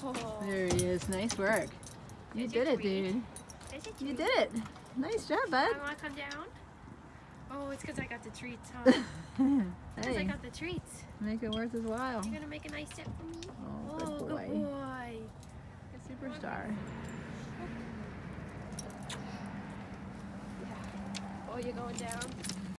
Oh. There he is. Nice work. You did it, dude. You did it. Nice job, bud. I want to come down. Oh, it's because I got the treats, huh? Because I Hey, got the treats. make it worth his while. You're going to make a nice step for me? Oh, Oh, good good boy. boy. Superstar. Oh, you're going down?